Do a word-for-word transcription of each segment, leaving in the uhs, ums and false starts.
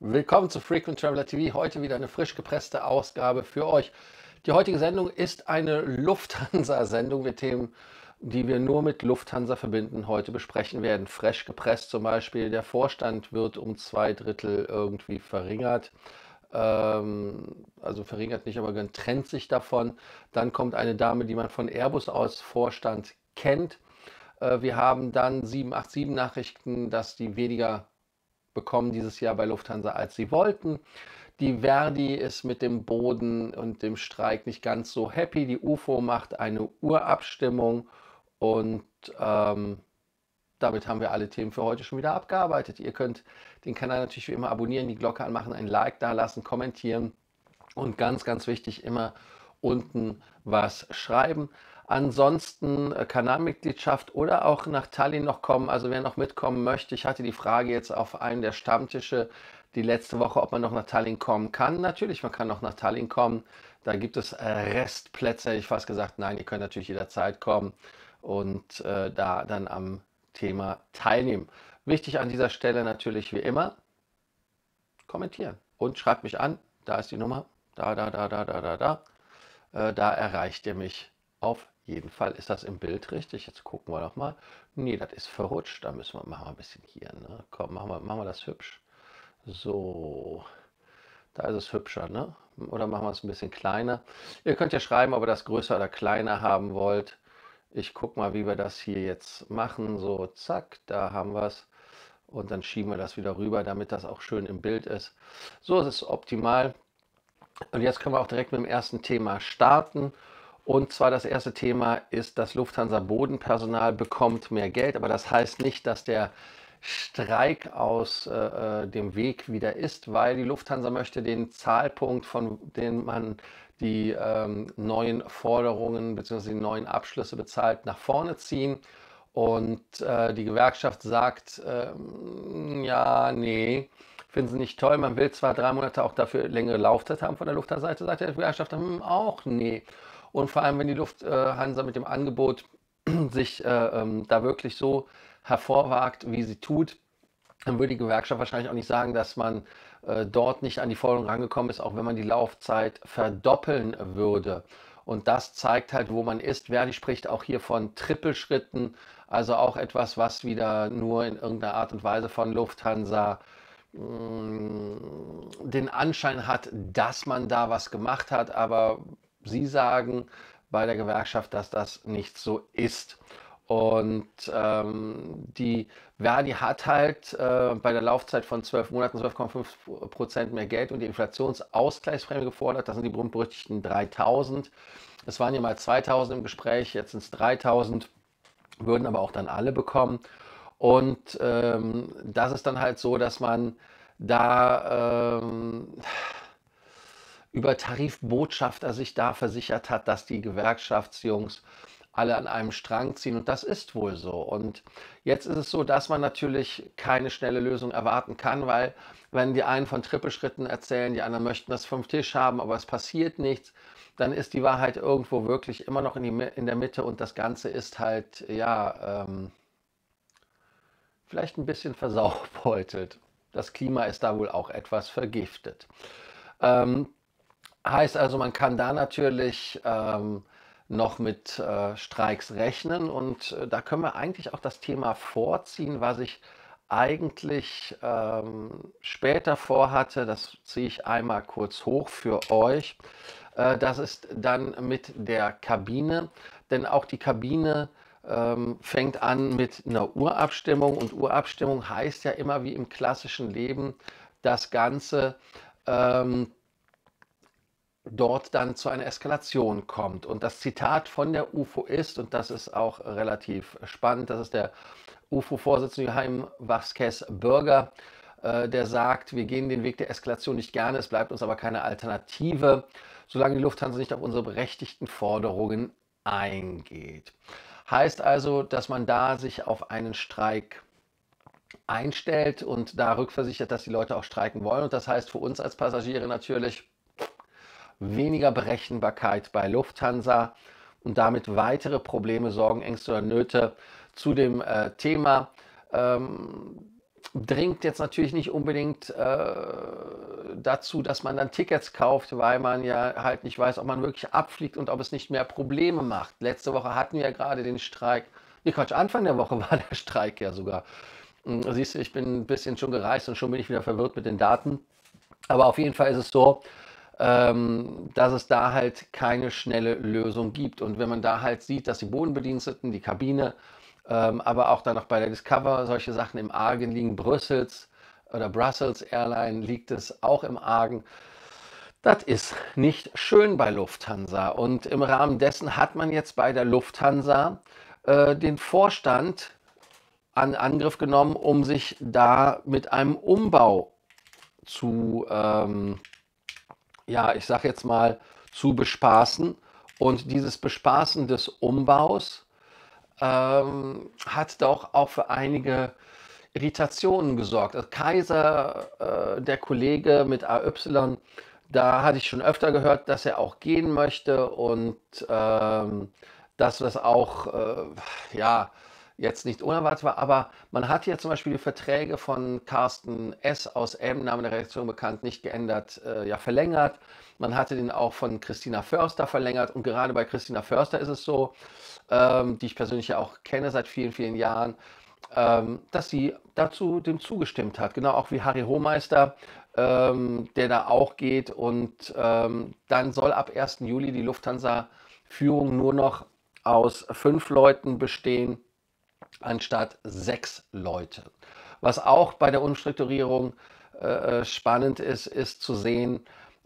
Willkommen zu Frequent Traveler T V. Heute wieder eine frisch gepresste Ausgabe für euch. Die heutige Sendung ist eine Lufthansa-Sendung mit Themen, die wir nur mit Lufthansa verbinden, heute besprechen werden. Frisch gepresst zum Beispiel, der Vorstand wird um zwei Drittel irgendwie verringert. Ähm, also verringert nicht, aber trennt sich davon. Dann kommt eine Dame, die man von Airbus aus Vorstand kennt. Äh, wir haben dann sieben acht sieben Nachrichten, dass die weniger bekommen dieses Jahr bei Lufthansa, als sie wollten. Die Verdi ist mit dem Boden und dem Streik nicht ganz so happy. Die U F O macht eine Urabstimmung und ähm, damit haben wir alle Themen für heute schon wieder abgearbeitet. Ihr könnt den Kanal natürlich wie immer abonnieren, die Glocke anmachen, ein Like da lassen, kommentieren und ganz, ganz wichtig, immer unten was schreiben. Ansonsten äh, Kanalmitgliedschaft oder auch nach Tallinn noch kommen. Also wer noch mitkommen möchte, ich hatte die Frage jetzt auf einem der Stammtische die letzte Woche, ob man noch nach Tallinn kommen kann. Natürlich, man kann noch nach Tallinn kommen. Da gibt es äh, Restplätze. Hätte ich fast gesagt, nein, ihr könnt natürlich jederzeit kommen und äh, da dann am Thema teilnehmen. Wichtig an dieser Stelle natürlich wie immer, kommentieren und schreibt mich an. Da ist die Nummer. Da, da, da, da, da, da, da. Äh, da erreicht ihr mich auf jeden Fall. Ist das im Bild richtig? Jetzt gucken wir doch mal. Nee, das ist verrutscht. Da müssen wir, machen wir ein bisschen hier. Ne? Komm, machen wir, machen wir das hübsch. So, da ist es hübscher, ne? Oder machen wir es ein bisschen kleiner. Ihr könnt ja schreiben, ob ihr das größer oder kleiner haben wollt. Ich gucke mal, wie wir das hier jetzt machen. So, zack, da haben wir es. Und dann schieben wir das wieder rüber, damit das auch schön im Bild ist. So ist es optimal. Und jetzt können wir auch direkt mit dem ersten Thema starten. Und zwar das erste Thema ist, das Lufthansa Bodenpersonal bekommt mehr Geld. Aber das heißt nicht, dass der Streik aus äh, dem Weg wieder ist, weil die Lufthansa möchte den Zahlpunkt, von dem man die ähm, neuen Forderungen bzw. die neuen Abschlüsse bezahlt, nach vorne ziehen. Und äh, die Gewerkschaft sagt, äh, ja, nee, finden sie nicht toll. Man will zwar drei Monate auch dafür längere Laufzeit haben von der Lufthansa-Seite, sagt der Gewerkschaft hm, auch nee. Und vor allem, wenn die Lufthansa mit dem Angebot sich äh, ähm, da wirklich so hervorwagt, wie sie tut, dann würde die Gewerkschaft wahrscheinlich auch nicht sagen, dass man äh, dort nicht an die Forderung rangekommen ist, auch wenn man die Laufzeit verdoppeln würde. Und das zeigt halt, wo man ist. Verdi spricht auch hier von Trippelschritten, also auch etwas, was wieder nur in irgendeiner Art und Weise von Lufthansa mh, den Anschein hat, dass man da was gemacht hat. Aber sie sagen bei der Gewerkschaft, dass das nicht so ist. Und ähm, die Verdi hat halt äh, bei der Laufzeit von zwölf Monaten zwölf Komma fünf Prozent mehr Geld und die Inflationsausgleichsprämie gefordert. Das sind die berühmt-berüchtigten dreitausend. Es waren ja mal zweitausend im Gespräch, jetzt sind es dreitausend, würden aber auch dann alle bekommen. Und ähm, das ist dann halt so, dass man da ähm, über Tarifbotschafter sich da versichert hat, dass die Gewerkschaftsjungs alle an einem Strang ziehen und das ist wohl so. Und jetzt ist es so, dass man natürlich keine schnelle Lösung erwarten kann, weil wenn die einen von Trippelschritten erzählen, die anderen möchten das vom Tisch haben, aber es passiert nichts, dann ist die Wahrheit irgendwo wirklich immer noch in, die, in der Mitte und das Ganze ist halt, ja, ähm, vielleicht ein bisschen versaubeutelt. Das Klima ist da wohl auch etwas vergiftet. Ähm, heißt also, man kann da natürlich ähm, noch mit äh, Streiks rechnen und äh, da können wir eigentlich auch das Thema vorziehen, was ich eigentlich ähm, später vorhatte. Das ziehe ich einmal kurz hoch für euch. Äh, das ist dann mit der Kabine, denn auch die Kabine ähm, fängt an mit einer Urabstimmung und Urabstimmung heißt ja immer wie im klassischen Leben das Ganze ähm, dort dann zu einer Eskalation kommt. Und das Zitat von der U F O ist, und das ist auch relativ spannend, das ist der U F O-Vorsitzende Joachim Vasquez-Bürger, äh, der sagt, wir gehen den Weg der Eskalation nicht gerne, es bleibt uns aber keine Alternative, solange die Lufthansa nicht auf unsere berechtigten Forderungen eingeht. Heißt also, dass man da sich auf einen Streik einstellt und da rückversichert, dass die Leute auch streiken wollen. Und das heißt für uns als Passagiere natürlich, weniger Berechenbarkeit bei Lufthansa und damit weitere Probleme, Sorgen, Ängste oder Nöte zu dem äh, Thema. Ähm, dringt jetzt natürlich nicht unbedingt äh, dazu, dass man dann Tickets kauft, weil man ja halt nicht weiß, ob man wirklich abfliegt und ob es nicht mehr Probleme macht. Letzte Woche hatten wir ja gerade den Streik. Nee, Quatsch, Anfang der Woche war der Streik ja sogar. Hm, Siehst du, ich bin ein bisschen schon gereist und schon bin ich wieder verwirrt mit den Daten. Aber auf jeden Fall ist es so, ähm, dass es da halt keine schnelle Lösung gibt. Und wenn man da halt sieht, dass die Bodenbediensteten, die Kabine, ähm, aber auch dann noch bei der Discover solche Sachen im Argen liegen, Brüssels oder Brussels Airline liegt es auch im Argen. Das ist nicht schön bei Lufthansa. Und im Rahmen dessen hat man jetzt bei der Lufthansa äh, den Vorstand an Angriff genommen, um sich da mit einem Umbau zu, ähm, ja, ich sage jetzt mal, zu bespaßen. Und dieses Bespaßen des Umbaus ähm, hat doch auch für einige Irritationen gesorgt. Also Kaiser, äh, der Kollege mit A Y, da hatte ich schon öfter gehört, dass er auch gehen möchte und ähm, dass das auch, äh, ja, jetzt nicht unerwartet war. Aber man hat ja zum Beispiel die Verträge von Carsten S. aus M, Name der Redaktion bekannt, nicht geändert, äh, ja, verlängert. Man hatte den auch von Christina Förster verlängert. Und gerade bei Christina Förster ist es so, ähm, die ich persönlich ja auch kenne seit vielen, vielen Jahren, ähm, dass sie dazu dem zugestimmt hat. Genau auch wie Harry Hohmeister, ähm, der da auch geht. Und ähm, dann soll ab ersten Juli die Lufthansa-Führung nur noch aus fünf Leuten bestehen, anstatt sechs Leute. Was auch bei der Umstrukturierung äh, spannend ist, ist zu sehen,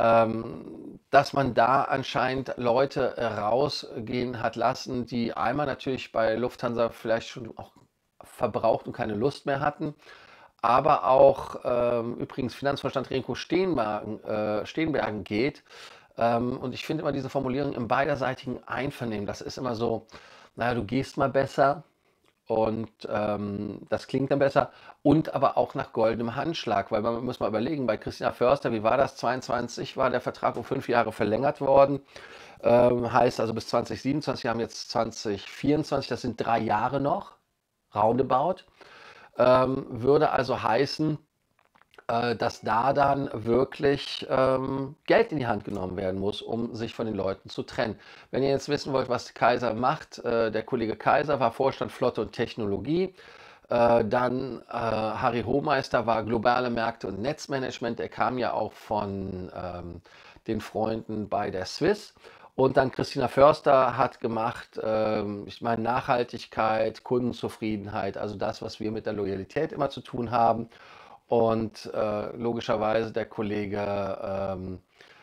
ähm, dass man da anscheinend Leute rausgehen hat lassen, die einmal natürlich bei Lufthansa vielleicht schon auch verbraucht und keine Lust mehr hatten, aber auch ähm, übrigens Finanzvorstand Renko Steenbergen, äh, Steenbergen geht. Ähm, und ich finde immer diese Formulierung im beiderseitigen Einvernehmen, das ist immer so, naja, du gehst mal besser, und ähm, das klingt dann besser. Und aber auch nach goldenem Handschlag, weil man muss mal überlegen, bei Christina Förster, wie war das? zweiundzwanzig war der Vertrag um fünf Jahre verlängert worden. Ähm, heißt also bis zwanzig siebenundzwanzig, wir haben jetzt zwanzig vierundzwanzig, das sind drei Jahre noch, roundabout. Ähm, würde also heißen, äh, dass da dann wirklich ähm, Geld in die Hand genommen werden muss, um sich von den Leuten zu trennen. Wenn ihr jetzt wissen wollt, was Kaiser macht, äh, der Kollege Kaiser war Vorstand Flotte und Technologie. Äh, dann äh, Harry Hohmeister war globale Märkte und Netzmanagement. Er kam ja auch von ähm, den Freunden bei der Swiss. Und dann Christina Förster hat gemacht, ähm, ich meine, Nachhaltigkeit, Kundenzufriedenheit, also das, was wir mit der Loyalität immer zu tun haben. Und äh, logischerweise der Kollege ähm,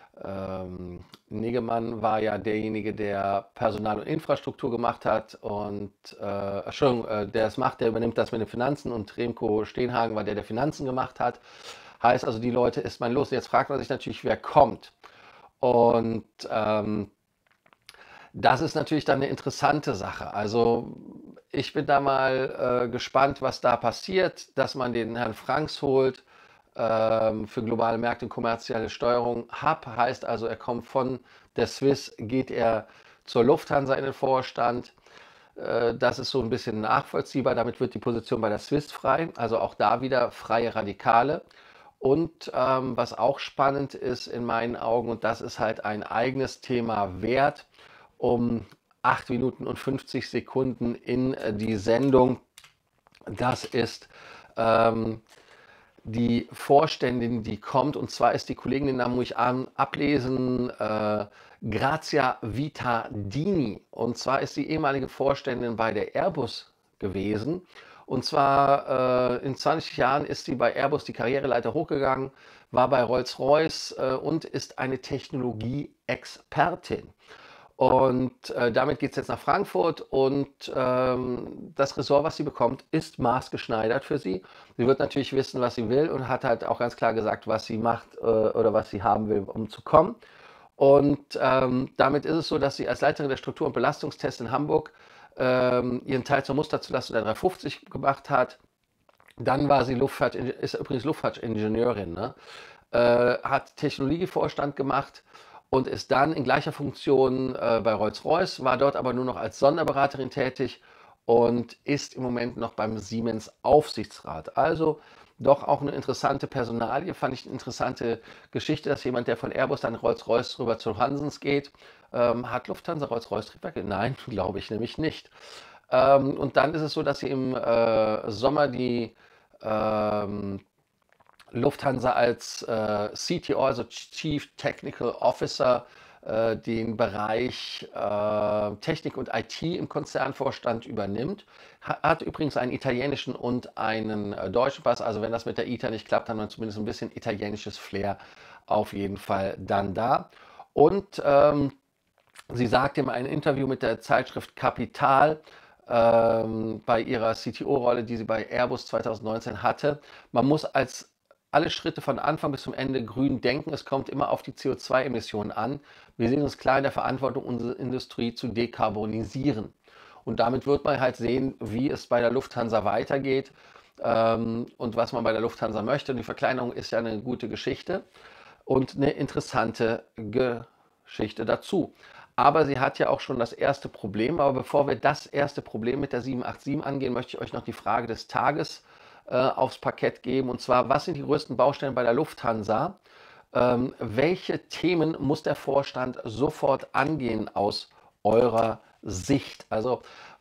ähm, Niggemann war ja derjenige, der Personal und Infrastruktur gemacht hat und äh, Entschuldigung, äh, der es macht, der übernimmt das mit den Finanzen und Remco Steenhagen war der, der Finanzen gemacht hat. Heißt also, die Leute ist man los. Jetzt fragt man sich natürlich, wer kommt. Und ähm, das ist natürlich dann eine interessante Sache. Also ich bin da mal äh, gespannt, was da passiert, dass man den Herrn Franks holt ähm, für globale Märkte und kommerzielle Steuerung. Hub heißt also, er kommt von der Swiss, geht er zur Lufthansa in den Vorstand. Äh, das ist so ein bisschen nachvollziehbar. Damit wird die Position bei der Swiss frei. Also auch da wieder freie Radikale. Und ähm, was auch spannend ist in meinen Augen, und das ist halt ein eigenes Thema wert, um acht Minuten und fünfzig Sekunden in äh, die Sendung. Das ist ähm, die Vorständin, die kommt. Und zwar ist die Kollegin, den Namen muss ich an, ablesen, äh, Grazia Vitadini. Und zwar ist sie ehemalige Vorständin bei der Airbus gewesen. Und zwar äh, in zwanzig Jahren ist sie bei Airbus die Karriereleiter hochgegangen, war bei Rolls-Royce äh, und ist eine Technologie-Expertin. Und äh, damit geht es jetzt nach Frankfurt und ähm, das Ressort, was sie bekommt, ist maßgeschneidert für sie. Sie wird natürlich wissen, was sie will und hat halt auch ganz klar gesagt, was sie macht äh, oder was sie haben will, um zu kommen. Und ähm, damit ist es so, dass sie als Leiterin der Struktur- und Belastungstests in Hamburg ähm, ihren Teil zur Musterzulassung der dreihundertfünfzig gemacht hat. Dann war sie Luftfahrt, ist übrigens Luftfahrtingenieurin, ne? äh, hat Technologievorstand gemacht und ist dann in gleicher Funktion äh, bei Rolls-Royce, war dort aber nur noch als Sonderberaterin tätig und ist im Moment noch beim Siemens Aufsichtsrat. Also doch auch eine interessante Personalie, fand ich eine interessante Geschichte, dass jemand, der von Airbus dann Rolls-Royce rüber zu Hansens geht, ähm, hat Lufthansa Rolls-Royce Triebwerke? Nein, glaube ich nämlich nicht. Ähm, und dann ist es so, dass sie im äh, Sommer die ähm, Lufthansa als äh, C T O, also Chief Technical Officer, äh, den Bereich äh, Technik und I T im Konzernvorstand übernimmt. Ha hat übrigens einen italienischen und einen äh, deutschen Pass. Also wenn das mit der I T A nicht klappt, haben wir zumindest ein bisschen italienisches Flair auf jeden Fall dann da. Und ähm, sie sagte in einem Interview mit der Zeitschrift Kapital, ähm, bei ihrer C T O-Rolle, die sie bei Airbus zwanzig neunzehn hatte, man muss als alle Schritte von Anfang bis zum Ende grün denken. Es kommt immer auf die C O zwei Emissionen an. Wir sehen uns klar in der Verantwortung, unsere Industrie zu dekarbonisieren. Und damit wird man halt sehen, wie es bei der Lufthansa weitergeht ähm, und was man bei der Lufthansa möchte. Und die Verkleinerung ist ja eine gute Geschichte und eine interessante Geschichte dazu. Aber sie hat ja auch schon das erste Problem. Aber bevor wir das erste Problem mit der sieben acht sieben angehen, möchte ich euch noch die Frage des Tages äh, aufs Parkett geben. Und zwar, was sind die größten Baustellen bei der Lufthansa? Ähm, welche Themen muss der Vorstand sofort angehen aus eurer Sicht? Also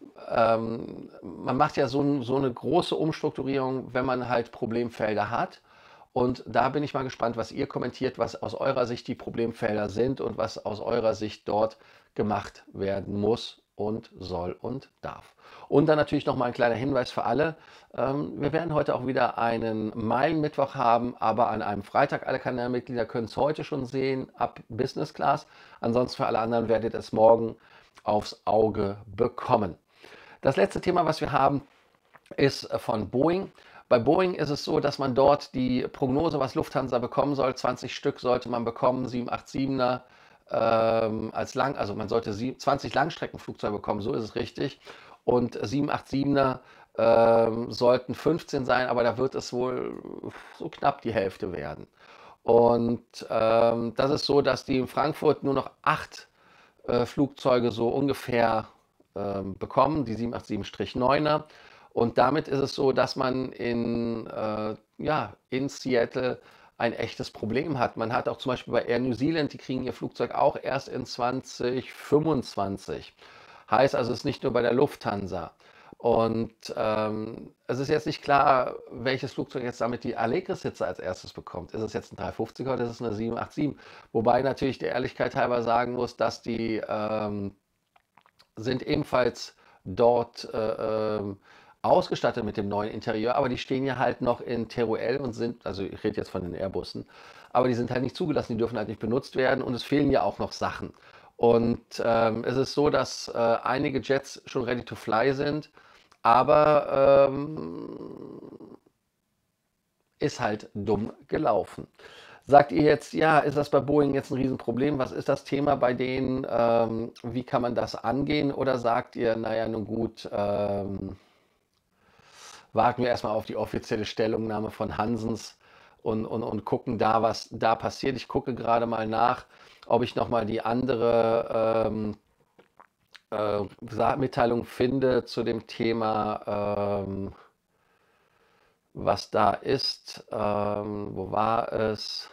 ähm, man macht ja so, so eine große Umstrukturierung, wenn man halt Problemfelder hat. Und da bin ich mal gespannt, was ihr kommentiert, was aus eurer Sicht die Problemfelder sind und was aus eurer Sicht dort gemacht werden muss und soll und darf. Und dann natürlich noch mal ein kleiner Hinweis für alle. Ähm, wir werden heute auch wieder einen Meilenmittwoch haben, aber an einem Freitag. Alle Kanalmitglieder können es heute schon sehen, ab Business Class. Ansonsten für alle anderen werdet ihr es morgen aufs Auge bekommen. Das letzte Thema, was wir haben, ist von Boeing. Bei Boeing ist es so, dass man dort die Prognose, was Lufthansa bekommen soll, zwanzig Stück sollte man bekommen, sieben acht siebener ähm, als lang, also man sollte zwanzig Langstreckenflugzeuge bekommen, so ist es richtig. Und sieben acht siebener ähm, sollten fünfzehn sein, aber da wird es wohl so knapp die Hälfte werden. Und ähm, das ist so, dass die in Frankfurt nur noch acht äh, Flugzeuge so ungefähr ähm, bekommen, die sieben acht sieben neuner. Und damit ist es so, dass man in, äh, ja, in Seattle ein echtes Problem hat. Man hat auch zum Beispiel bei Air New Zealand, die kriegen ihr Flugzeug auch erst in zwanzig fünfundzwanzig. Heißt also, es ist nicht nur bei der Lufthansa. Und ähm, es ist jetzt nicht klar, welches Flugzeug jetzt damit die Allegris-Sitze als erstes bekommt. Ist es jetzt ein dreihundertfünfziger oder ist es eine sieben acht sieben? Wobei natürlich der Ehrlichkeit halber sagen muss, dass die ähm, sind ebenfalls dort äh, ähm, ausgestattet mit dem neuen Interieur, aber die stehen ja halt noch in Teruel und sind, also ich rede jetzt von den Airbussen, aber die sind halt nicht zugelassen, die dürfen halt nicht benutzt werden und es fehlen ja auch noch Sachen. Und ähm, es ist so, dass äh, einige Jets schon ready to fly sind, aber ähm, ist halt dumm gelaufen. Sagt ihr jetzt, ja, ist das bei Boeing jetzt ein Riesenproblem? Was ist das Thema bei denen? Ähm, wie kann man das angehen? Oder sagt ihr, naja, nun gut, ähm, warten wir erstmal auf die offizielle Stellungnahme von Hansens und, und, und gucken da, was da passiert. Ich gucke gerade mal nach, ob ich nochmal die andere ähm, äh, Mitteilung finde zu dem Thema, ähm, was da ist. Ähm, wo war es?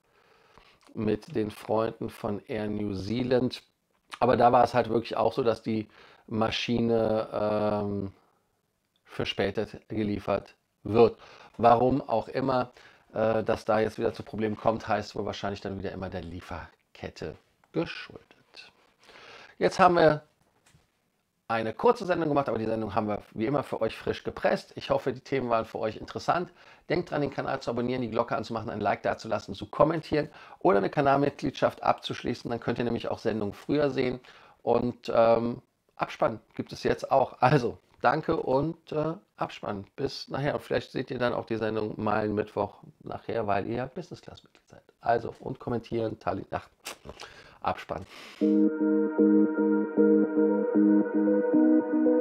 Mit den Freunden von Air New Zealand. Aber da war es halt wirklich auch so, dass die Maschine ähm, verspätet geliefert wird. Warum auch immer, äh, dass da jetzt wieder zu Problemen kommt, heißt wohl wahrscheinlich dann wieder immer der Lieferkette geschuldet. Jetzt haben wir eine kurze Sendung gemacht, aber die Sendung haben wir wie immer für euch frisch gepresst. Ich hoffe, die Themen waren für euch interessant. Denkt dran, den Kanal zu abonnieren, die Glocke anzumachen, ein Like dazulassen, zu kommentieren oder eine Kanalmitgliedschaft abzuschließen. Dann könnt ihr nämlich auch Sendungen früher sehen. Und ähm, Abspann gibt es jetzt auch. Also, danke und äh, Abspann. Bis nachher. Und vielleicht seht ihr dann auch die Sendung mal Mittwoch nachher, weil ihr Business Class Mitglied seid. Also, und kommentieren, Tali, ach, Abspann.